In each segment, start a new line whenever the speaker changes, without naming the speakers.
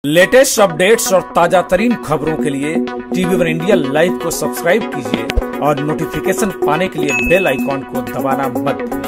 Latest updates और ताजा तरीन खबरों के लिए TV1 इंडिया लाइव को सब्सक्राइब कीजिए और नोटिफिकेशन पाने के लिए बेल आइकॉन को दबाना मत भूलिए।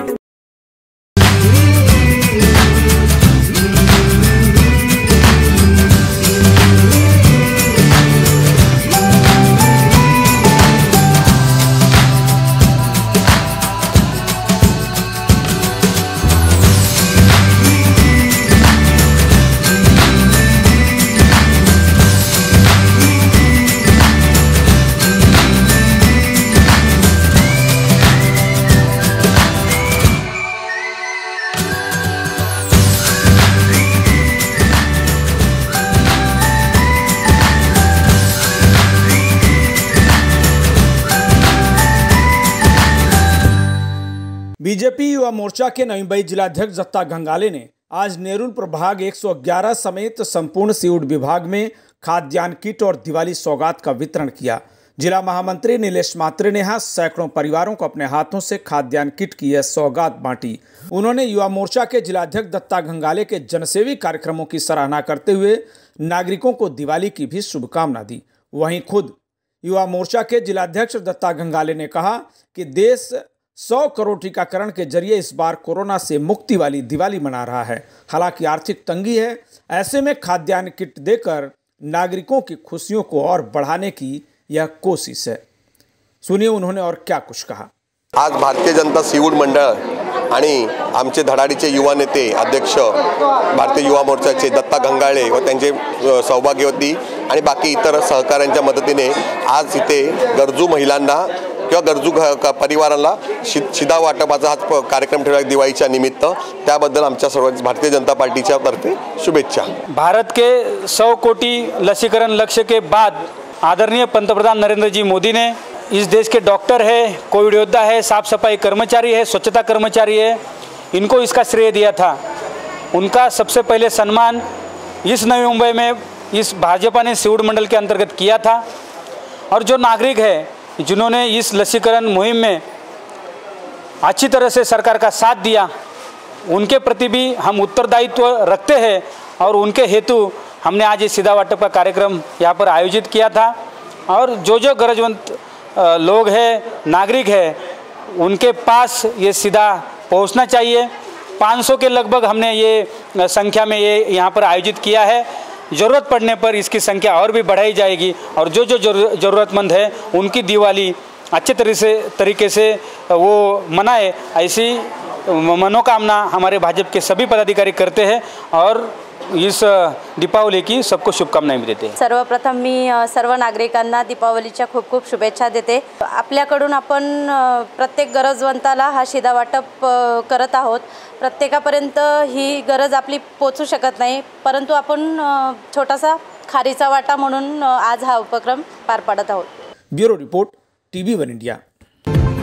बीजेपी युवा मोर्चा के नवी मुंबई जिलाध्यक्ष दत्ता गंगाले ने आज नेरुल प्रभाग 111 समेत संपूर्ण सीउड विभाग में खाद्यान्न किट और दिवाली सौगात का वितरण किया। जिला महामंत्री नीलेश मात्रे ने यहाँ सैकड़ों परिवारों को अपने हाथों से खाद्यान्न किट की यह सौगात बांटी। उन्होंने युवा मोर्चा के जिलाध्यक्ष दत्ता गंगाले के जनसेवी कार्यक्रमों की सराहना करते हुए नागरिकों को दिवाली की भी शुभकामना दी। वहीं खुद युवा मोर्चा के जिलाध्यक्ष दत्ता गंगाले ने कहा कि देश 100 करोड़ टीकाकरण के जरिए इस बार कोरोना से मुक्ति वाली दिवाली मना रहा है। हालांकि आर्थिक तंगी है, ऐसे में खाद्यान्न किट देकर नागरिकों की खुशियों को और बढ़ाने की यह कोशिश है। सुनिए उन्होंने और क्या कुछ कहा।
आज भारतीय जनता सीउड मंडळ आणि आमचे धडाडीचे युवा नेते अध्यक्ष भारतीय युवा मोर्चाचे दत्ता गंगाळे व त्यांचे सौभाग्यवती आणि बाकी इतर सहकाऱ्यांच्या मदतीने आज इथे गरजू महिलांना किंवा गरजू परिवारांना शिधा वाटपाचा हा कार्यक्रम ठेवला दिवाळीच्या निमित्त। त्याबद्दल आमच्या सर्व भारतीय जनता पार्टीच्या तर्फे शुभेच्छा।
भारत के 100 कोटी लसीकरण लक्ष्य के बाद आदरणीय पंतप्रधान नरेंद्र जी मोदी ने इस देश के डॉक्टर है, कोविड योद्धा है, साफ सफाई कर्मचारी है, स्वच्छता कर्मचारी है, इनको इसका श्रेय दिया था। उनका सबसे पहले सम्मान इस नवी मुंबई में इस भाजपा ने सीउड मंडल के अंतर्गत किया था। और जो नागरिक है जिन्होंने इस लसीकरण मुहिम में अच्छी तरह से सरकार का साथ दिया, उनके प्रति भी हम उत्तरदायित्व रखते हैं और उनके हेतु हमने आज ये सीधा वाटप का कार्यक्रम यहाँ पर आयोजित किया था। और जो गरजवंत लोग हैं, नागरिक हैं, उनके पास ये सीधा पहुँचना चाहिए। 500 के लगभग हमने ये संख्या में ये यहाँ पर आयोजित किया है। ज़रूरत पड़ने पर इसकी संख्या और भी बढ़ाई जाएगी और जो ज़रूरतमंद है उनकी दिवाली अच्छे तरीके से वो मनाए, ऐसी मनोकामना हमारे भाजपा के सभी पदाधिकारी करते हैं और इस दीपावली की सबको शुभकामनाएं देते हैं।
सर्वप्रथम मी सर्व नागरिकांना दीपावलीच्या खूप खूप शुभेच्छा देते। आपल्याकडून आपण प्रत्येक गरजवंताला हा शिधा वाटप करत आहोत। प्रत्येकापर्यंत ही गरज आपली पोहोचू शकत नाही, परंतु आपण छोटासा खारीचा वाटा म्हणून आज हा उपक्रम पार पाडत आहोत।
Bureau report TV1 India.